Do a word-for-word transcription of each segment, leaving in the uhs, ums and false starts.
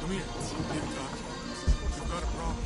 Come here. Big talk. You've got a problem.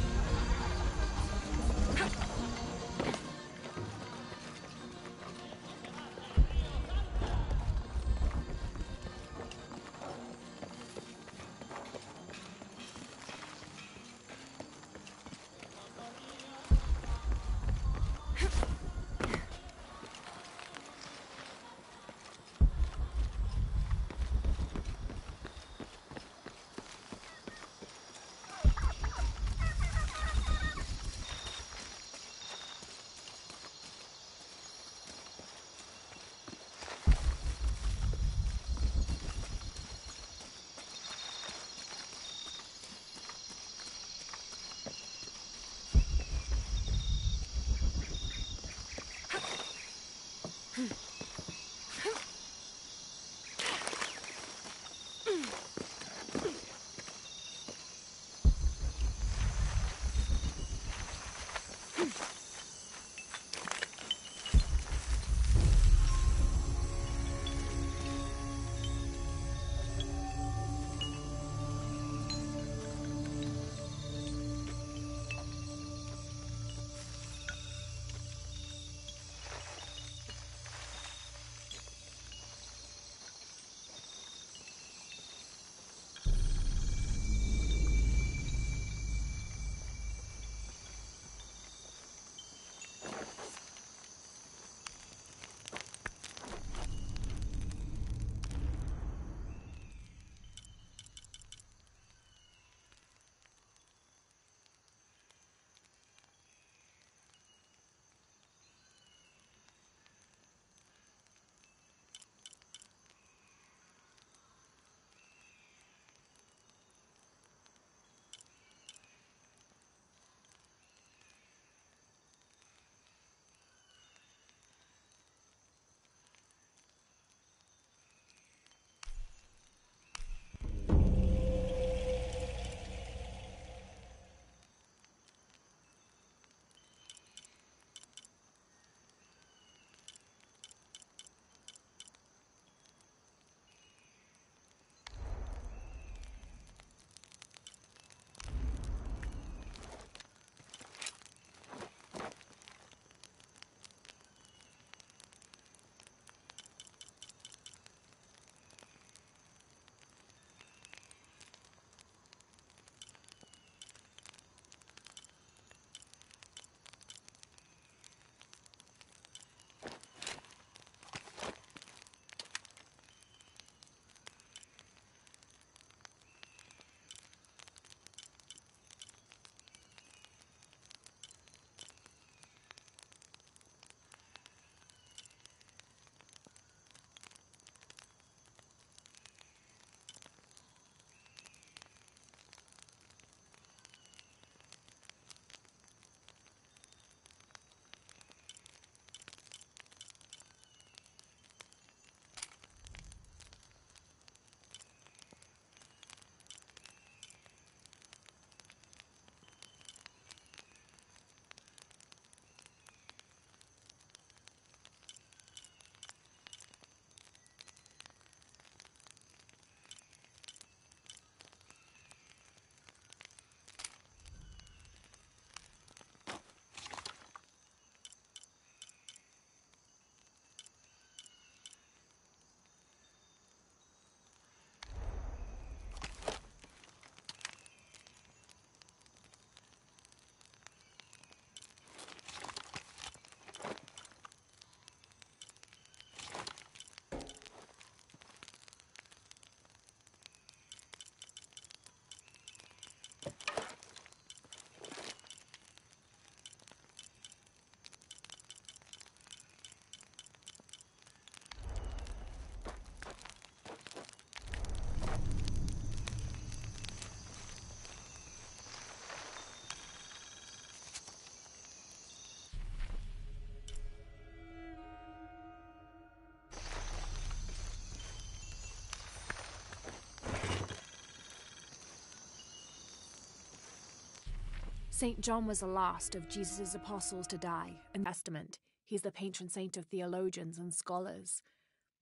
Saint John was the last of Jesus' apostles to die. In the Testament, he's the patron saint of theologians and scholars.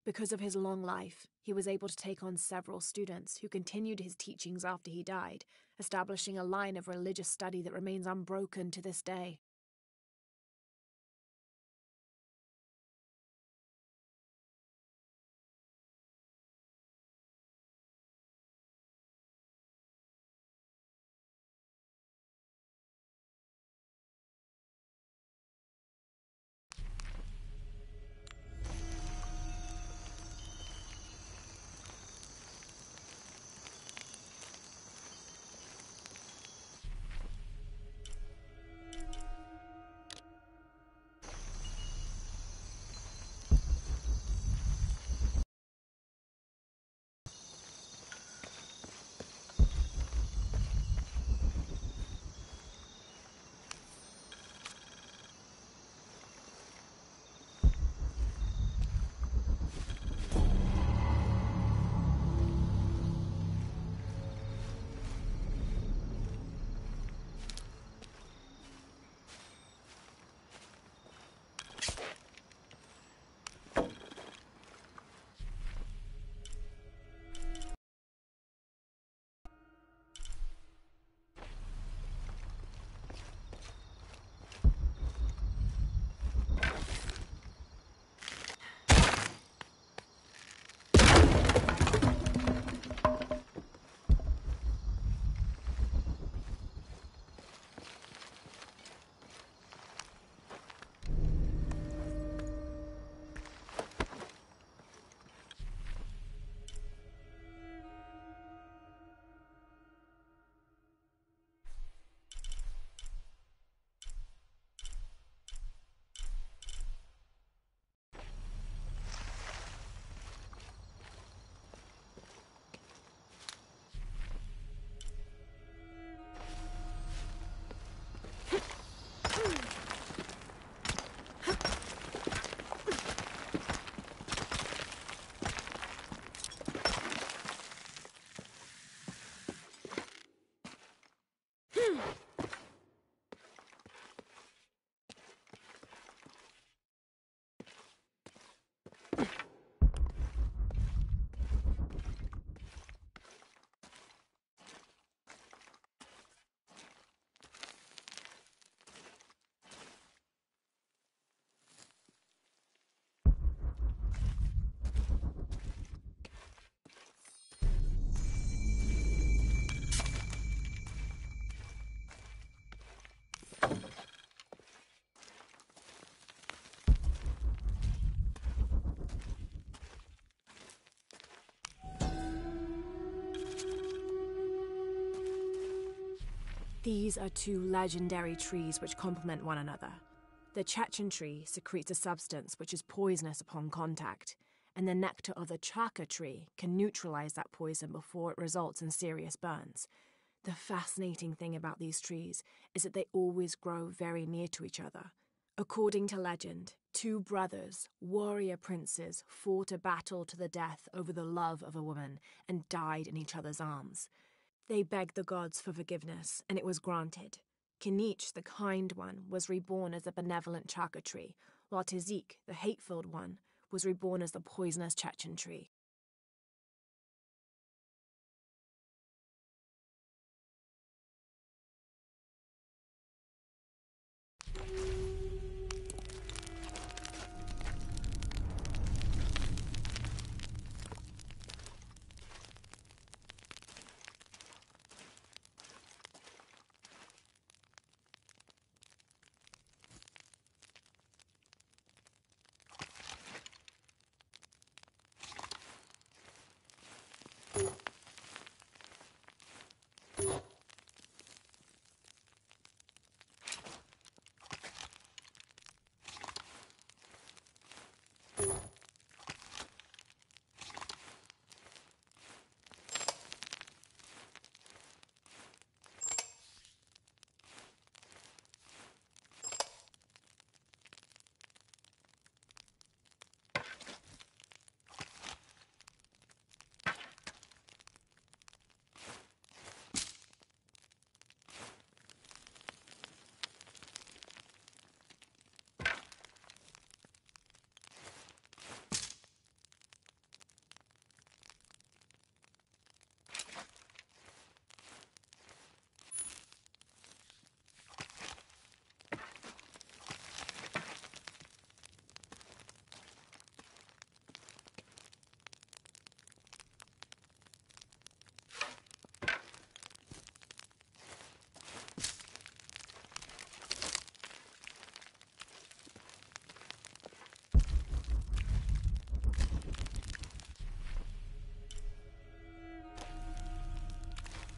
Because of his long life, he was able to take on several students who continued his teachings after he died, establishing a line of religious study that remains unbroken to this day. These are two legendary trees which complement one another. The Chechen tree secretes a substance which is poisonous upon contact, and the nectar of the Chaka tree can neutralize that poison before it results in serious burns. The fascinating thing about these trees is that they always grow very near to each other. According to legend, two brothers, warrior princes, fought a battle to the death over the love of a woman and died in each other's arms. They begged the gods for forgiveness, and it was granted. Kinich, the kind one, was reborn as a benevolent Chaka tree, while Tizik, the hate-filled one, was reborn as the poisonous Chechen tree.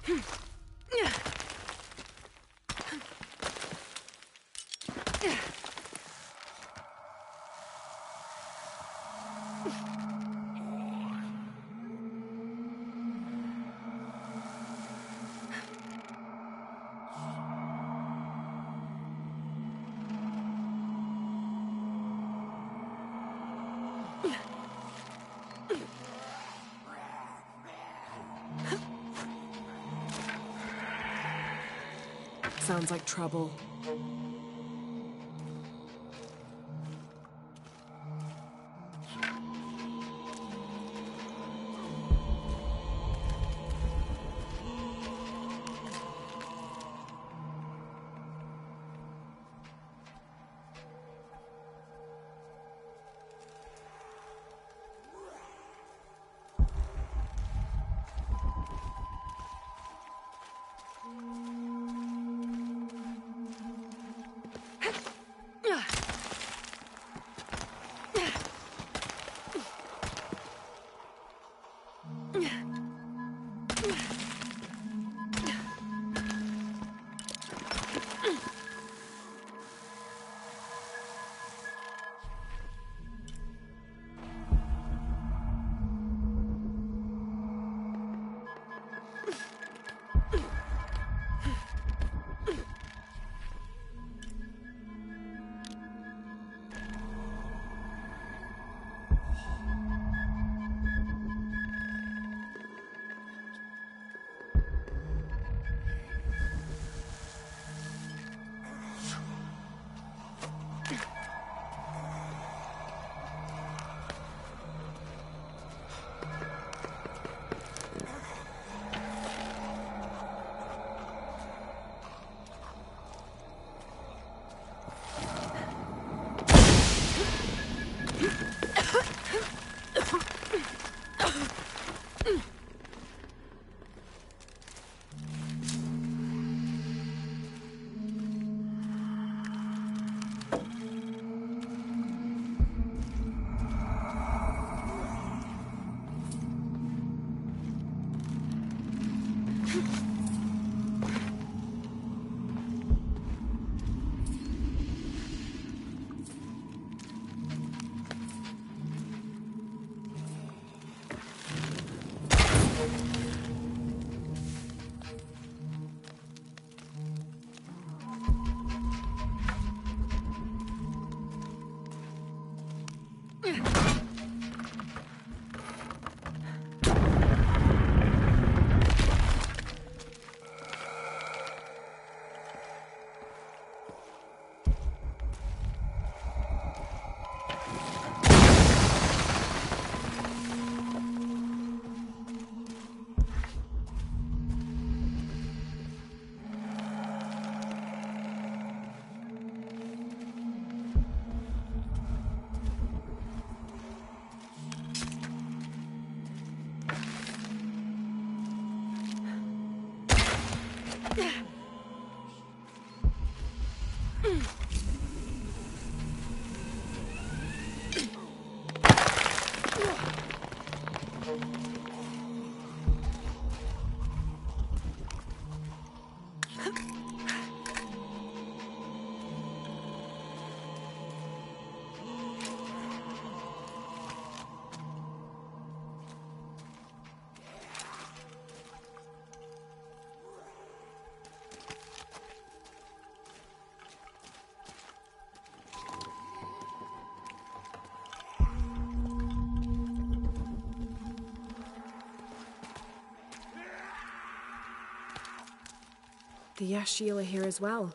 Sounds like trouble. The Yashil are here as well.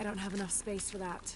I don't have enough space for that.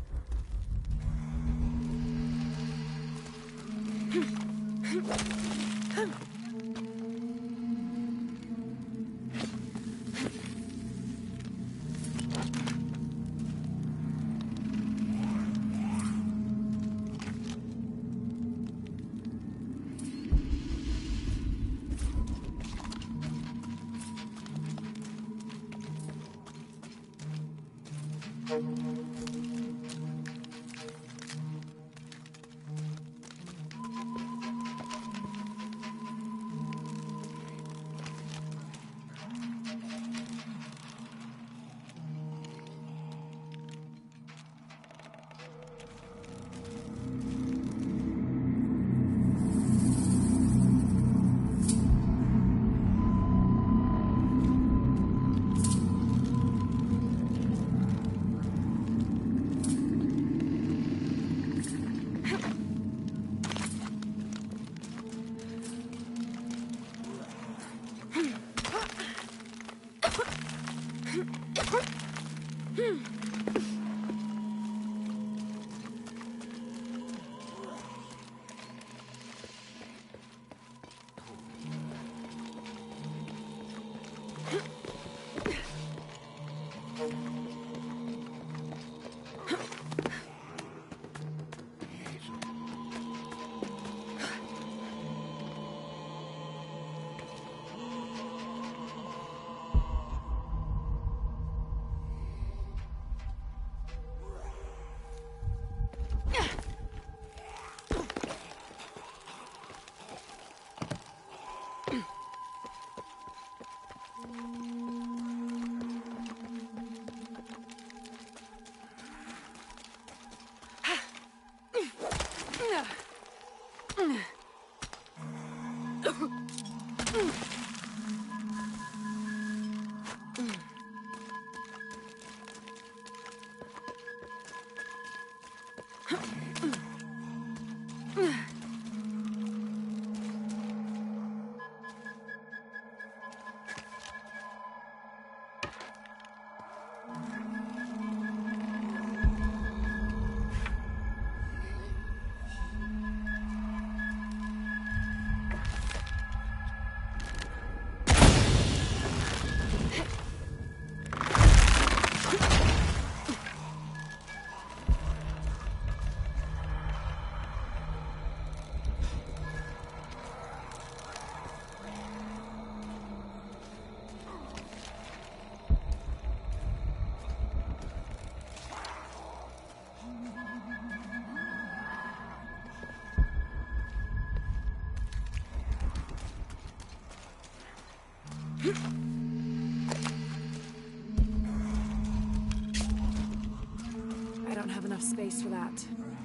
I don't have enough space for that.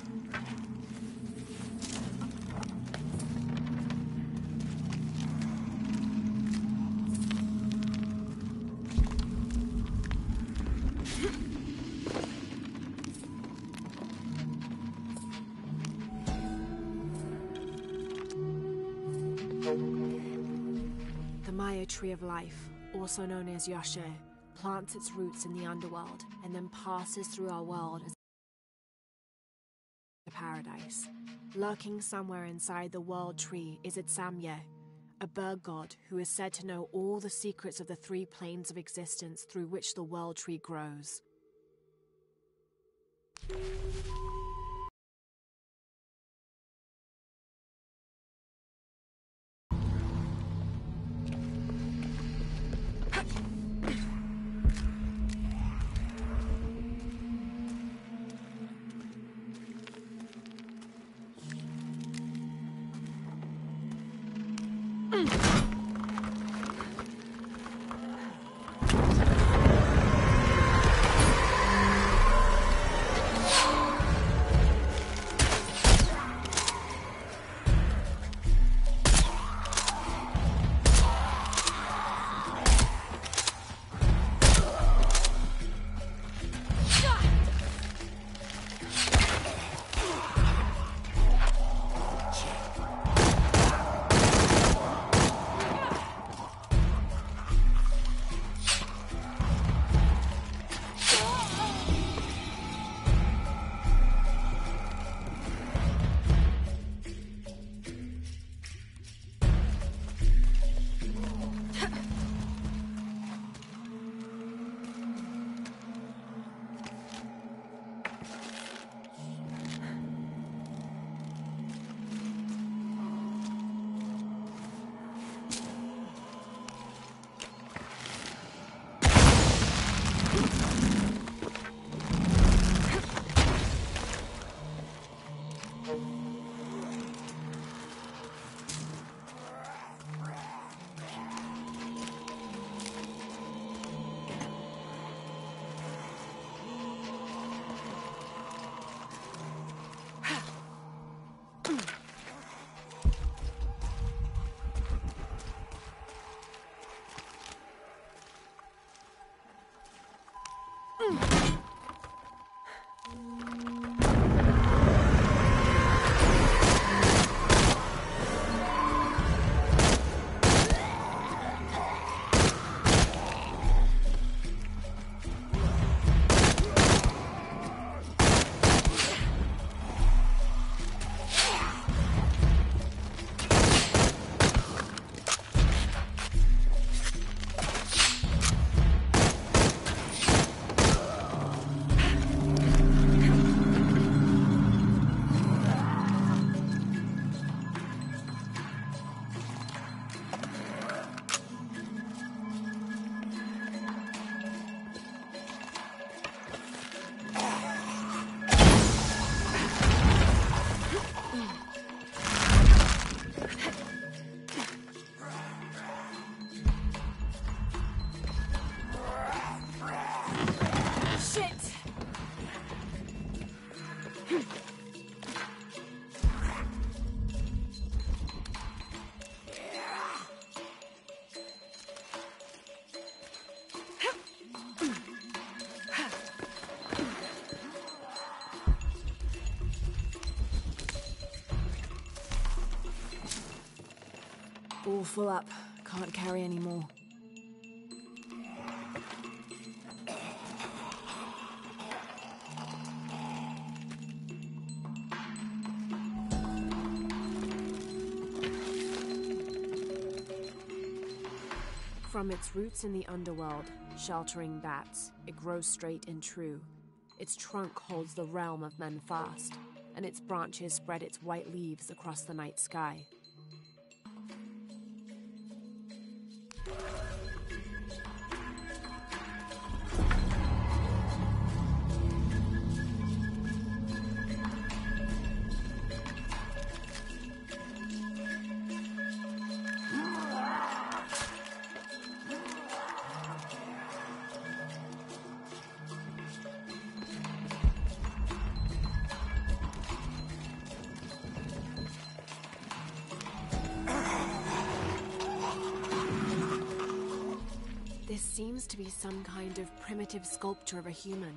The Maya Tree of Life, also known as Yashe, plants its roots in the underworld and then passes through our world as a paradise. Lurking somewhere inside the world tree is Itsamye, a bird god who is said to know all the secrets of the three planes of existence through which the world tree grows. all full up. Can't carry any more. From its roots in the underworld, sheltering bats, it grows straight and true. Its trunk holds the realm of men fast, and its branches spread its white leaves across the night sky. This seems to be some kind of primitive sculpture of a human.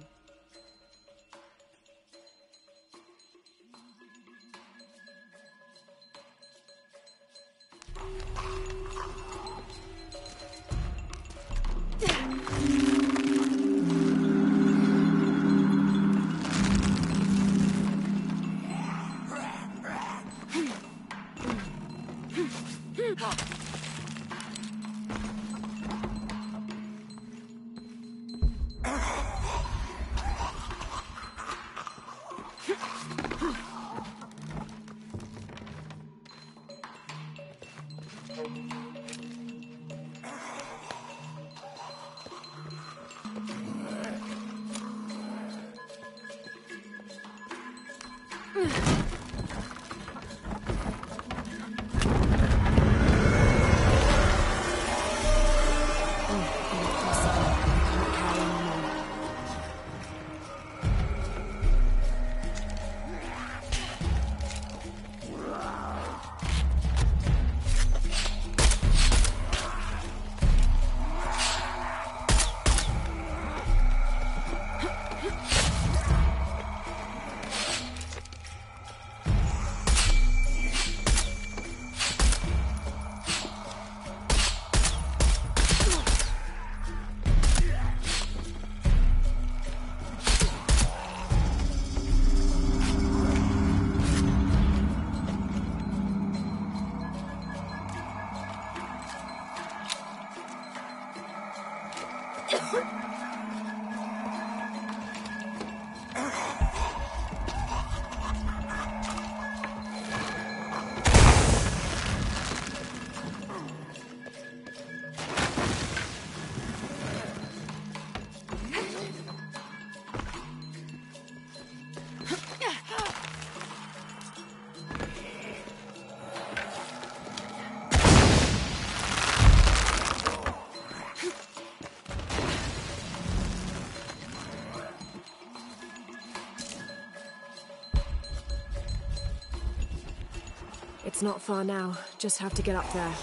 It's not far now. Just have to get up there.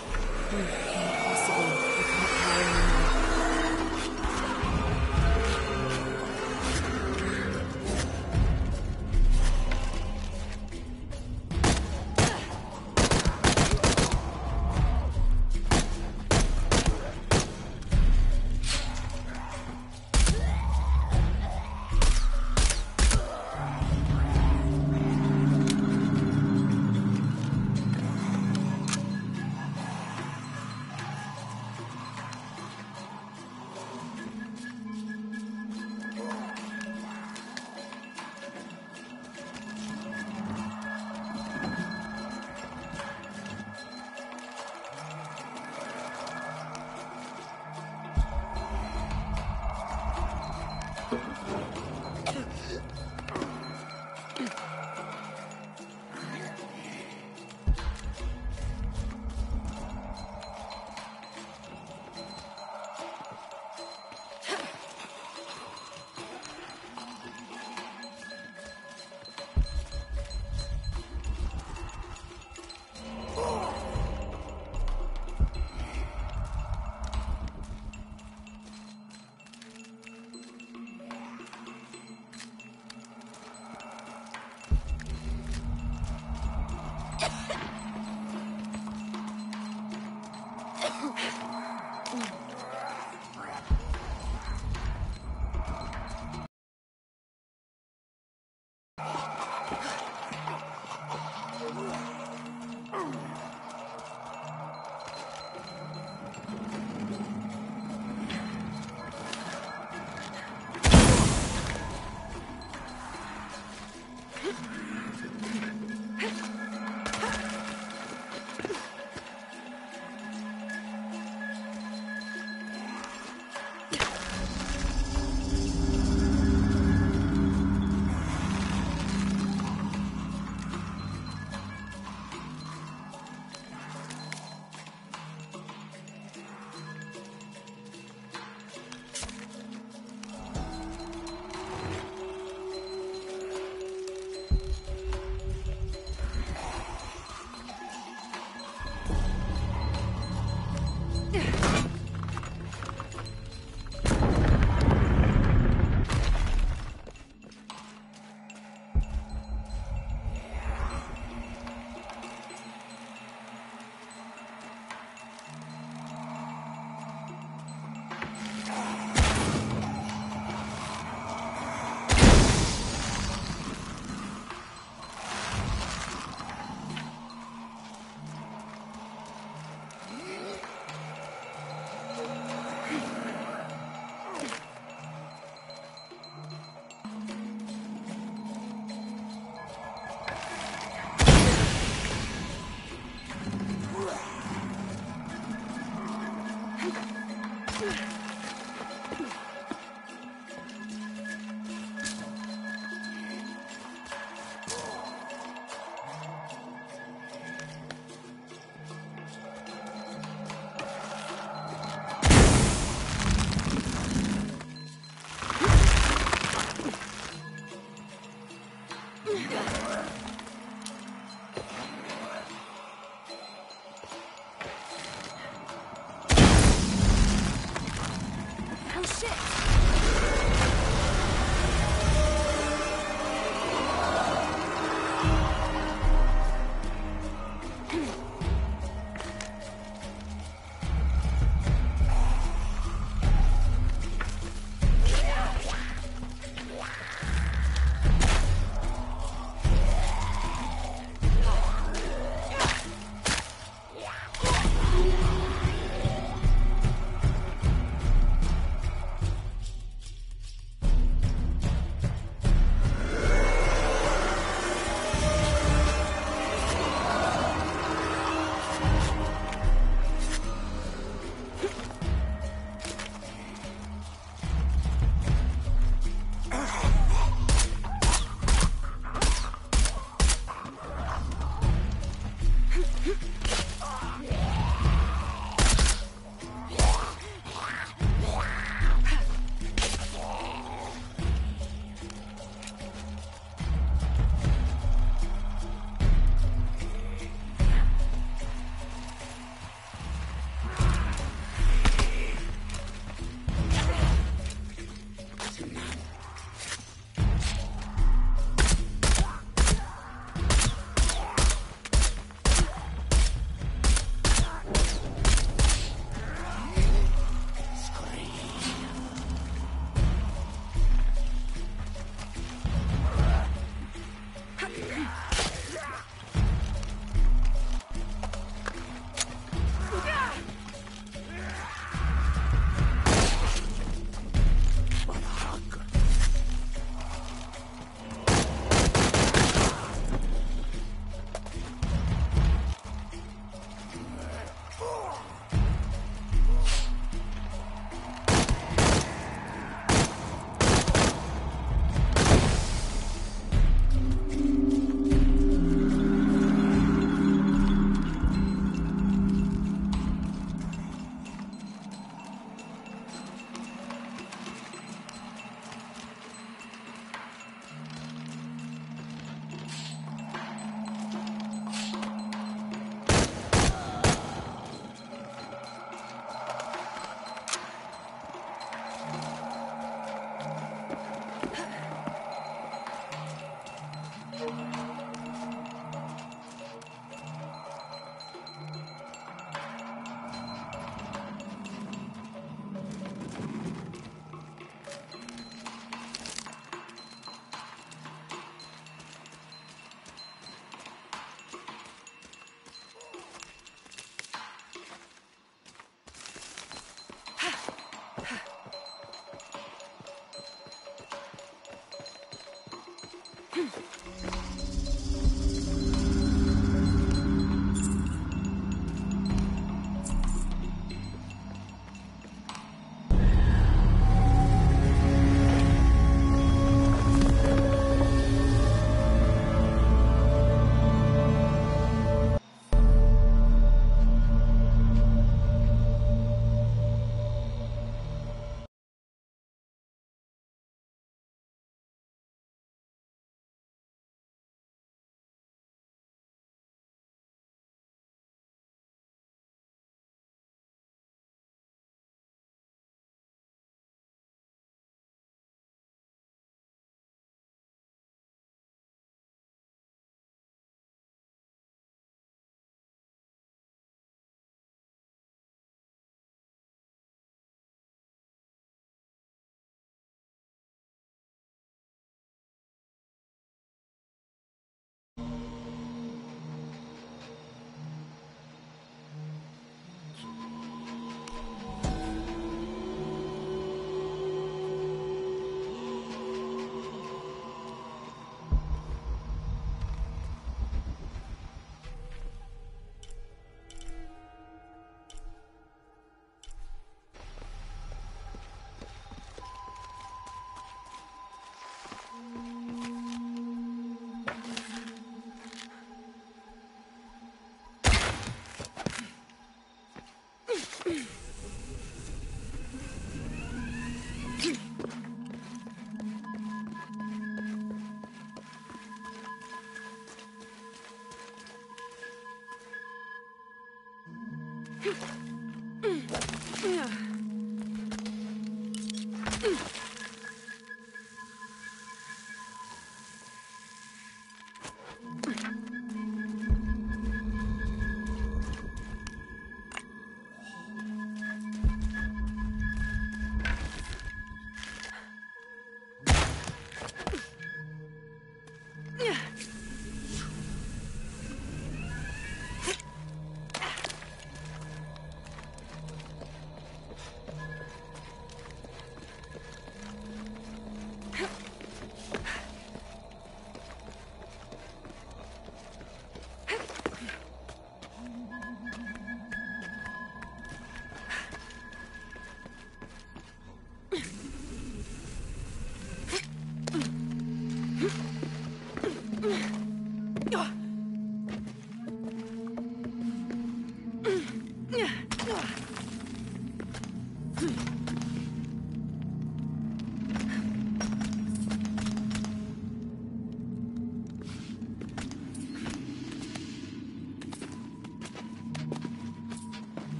Hmm, impossible. I can't carry anymore.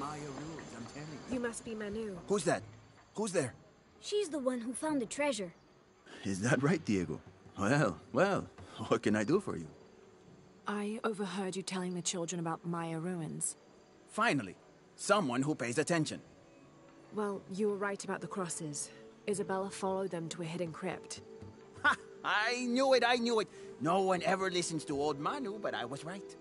Maya ruins, I'm telling you. You must be Manu. Who's that? Who's there? She's the one who found the treasure. Is that right, Diego? Well, well, what can I do for you? I overheard you telling the children about Maya ruins. Finally, someone who pays attention. Well, you were right about the crosses. Isabella followed them to a hidden crypt. Ha! I knew it, I knew it. No one ever listens to old Manu, but I was right.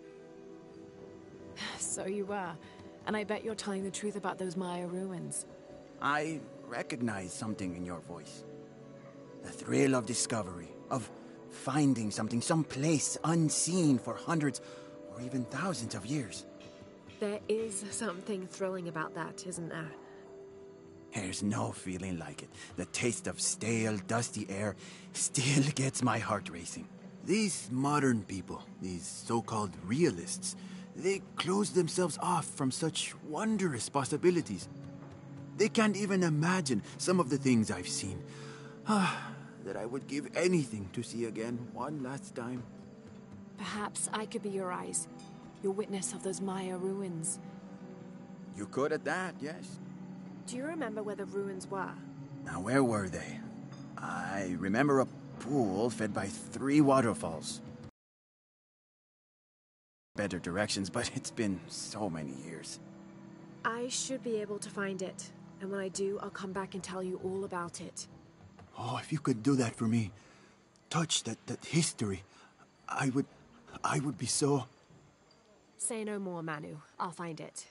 So you were. And I bet you're telling the truth about those Maya ruins. I recognize something in your voice. The thrill of discovery, of finding something someplace unseen for hundreds or even thousands of years. There is something thrilling about that, isn't there? There's no feeling like it. The taste of stale, dusty air still gets my heart racing. These modern people, these so-called realists, they close themselves off from such wondrous possibilities. They can't even imagine some of the things I've seen. Ah, that I would give anything to see again one last time. Perhaps I could be your eyes, your witness of those Maya ruins. You could at that, yes. Do you remember where the ruins were? Now, where were they? I remember a pool fed by three waterfalls. Better directions, but it's been so many years. I should be able to find it. And when I do, I'll come back and tell you all about it. Oh, if you could do that for me. Touch that, that history. I would... I would be so... Say no more, Manu. I'll find it.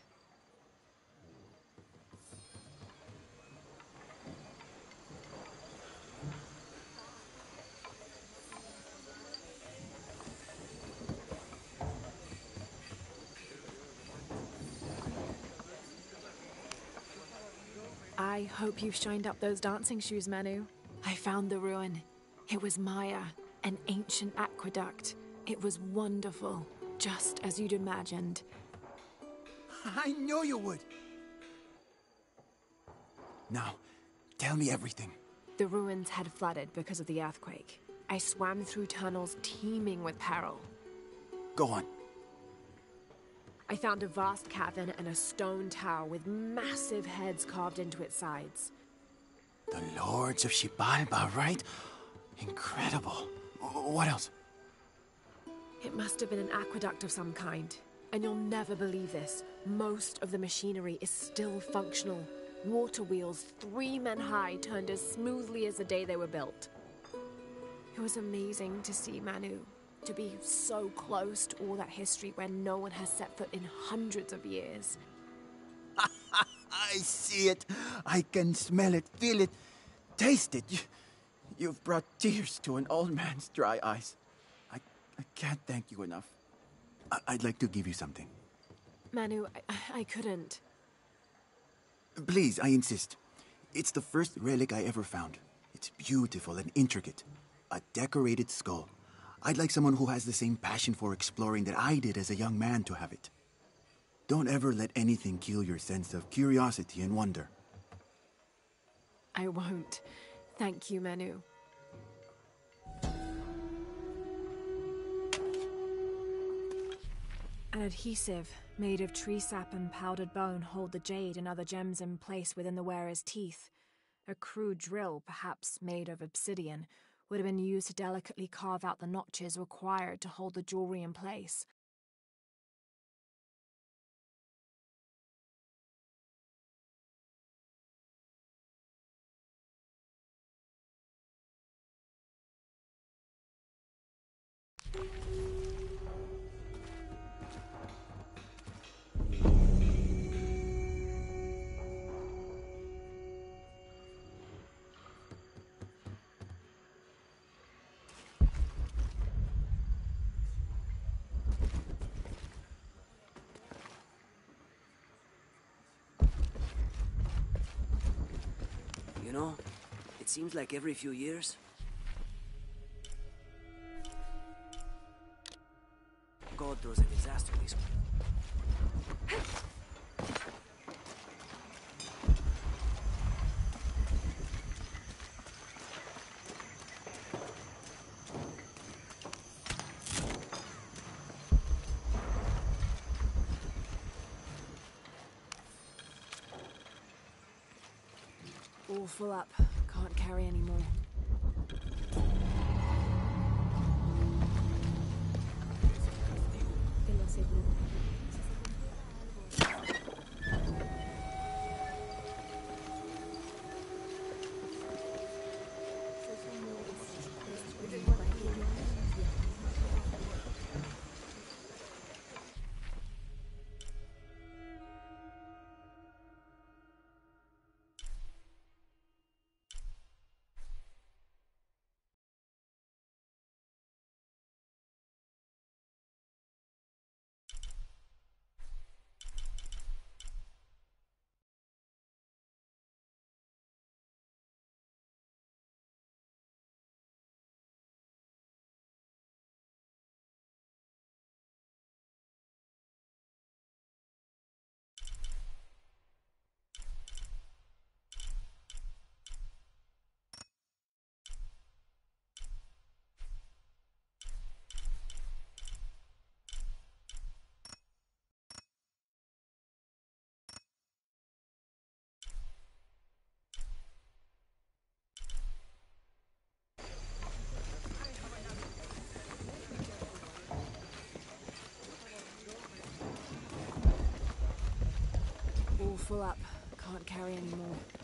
I hope you've shined up those dancing shoes, Manu. I found the ruin. It was Maya, an ancient aqueduct. It was wonderful, just as you'd imagined. I knew you would! Now, tell me everything. The ruins had flooded because of the earthquake. I swam through tunnels teeming with peril. Go on. I found a vast cavern and a stone tower with massive heads carved into its sides. The Lords of Xibalba, right? Incredible. What else? It must have been an aqueduct of some kind. And you'll never believe this. Most of the machinery is still functional. Water wheels, three men high, turned as smoothly as the day they were built. It was amazing to see, Manu. To be so close to all that history where no one has set foot in hundreds of years. I see it. I can smell it, feel it, taste it. You, you've brought tears to an old man's dry eyes. I, I can't thank you enough. I, I'd like to give you something. Manu, I, I couldn't. Please, I insist. It's the first relic I ever found. It's beautiful and intricate. A decorated skull. I'd like someone who has the same passion for exploring that I did as a young man to have it. Don't ever let anything kill your sense of curiosity and wonder. I won't. Thank you, Manu. An adhesive made of tree sap and powdered bone hold the jade and other gems in place within the wearer's teeth. A crude drill, perhaps made of obsidian, would have been used to delicately carve out the notches required to hold the jewelry in place. You know, it seems like every few years... God throws a disaster this way. All full up. Can't carry any more. Te lo aseguro. All full up. Can't carry any more.